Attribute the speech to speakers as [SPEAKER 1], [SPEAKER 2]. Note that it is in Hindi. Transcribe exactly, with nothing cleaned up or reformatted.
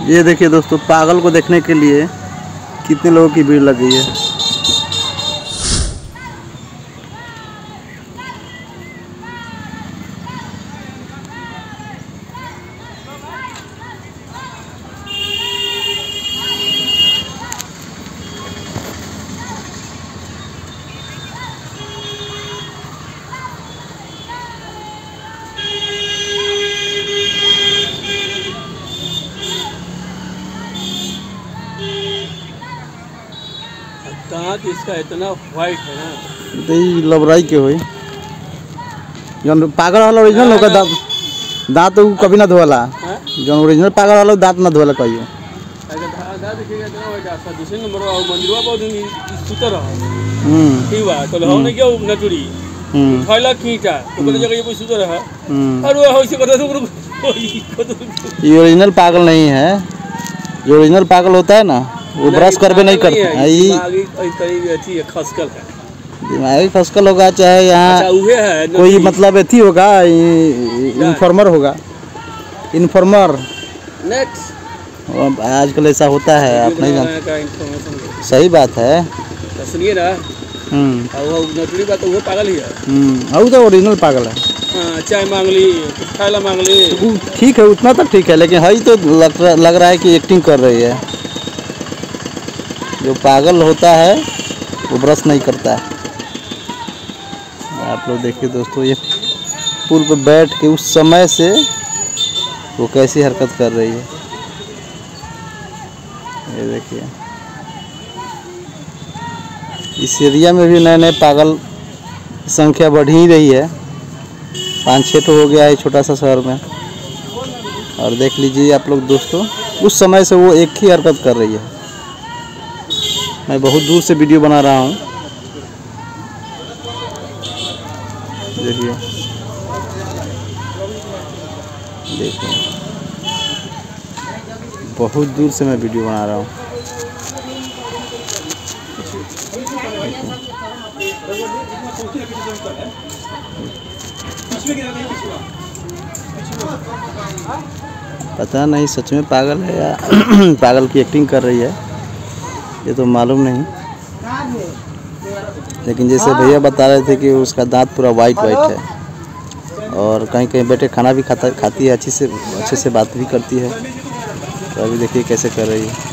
[SPEAKER 1] ये देखिए दोस्तों, पागल को देखने के लिए कितने लोगों की भीड़ लगी है।
[SPEAKER 2] दांत इसका इतना व्हाइट है ना,
[SPEAKER 1] तो लबराई के होई जौन पागल वाला ओरिजिनल होगा दांत दांत तो कभी ना धोला। जौन ओरिजिनल पागल वाला दांत ना धोला कहियो।
[SPEAKER 2] दांत देखिएगा इतना व्हाइट है। दूसरे नंबर वाला मंदिरवा बहुत सुतर है।
[SPEAKER 1] हम्म
[SPEAKER 2] ठीक बा तो हम ने क्या नटुरी
[SPEAKER 1] हम्म
[SPEAKER 2] खाइला कीटा तो बोले जगह ये कोई सुतर है।
[SPEAKER 1] हम्म
[SPEAKER 2] और वो होइसे कथा तो
[SPEAKER 1] ये ओरिजिनल पागल नहीं है। जो ओरिजिनल पागल होता है ना वो ब्रश करके नहीं करता है।
[SPEAKER 2] ये खसकल है,
[SPEAKER 1] दिमागी खसकल होगा, चाहे यहाँ
[SPEAKER 2] है
[SPEAKER 1] कोई मतलब एथी होगा, इन्फॉर्मर होगा, इन्फॉर्मर।
[SPEAKER 2] नेक्स्ट
[SPEAKER 1] आजकल ऐसा होता है, आप नहीं जानते। सही बात है,
[SPEAKER 2] सुनिए ना।
[SPEAKER 1] हम्म
[SPEAKER 2] वो नटुरी बात वो पागल ही है।
[SPEAKER 1] हम्म वो तो ओरिजिनल पागल है।
[SPEAKER 2] हाँ, चाय मांग ली, खाला मांग ली,
[SPEAKER 1] ठीक है उतना तो ठीक है, लेकिन हई तो लग, लग रहा है कि एक्टिंग कर रही है। जो पागल होता है वो ब्रश नहीं करता है। आप लोग देखिए दोस्तों, ये पुल पे बैठ के उस समय से वो कैसी हरकत कर रही है। ये देखिए, इस एरिया में भी नए नए पागल की संख्या बढ़ ही रही है। पाँच छः तो हो गया है छोटा सा शहर में। और देख लीजिए आप लोग दोस्तों, उस समय से वो एक ही हरकत कर रही है। मैं बहुत दूर से वीडियो बना रहा हूँ, देखिए देखिए बहुत दूर से मैं वीडियो बना रहा हूँ। पता नहीं सच में पागल है या पागल की एक्टिंग कर रही है, ये तो मालूम नहीं। लेकिन जैसे भैया बता रहे थे कि उसका दांत पूरा वाइट वाइट है और कहीं कहीं बैठे खाना भी खाता खाती है, अच्छी से अच्छे से बात भी करती है। तो अभी देखिए कैसे कर रही है।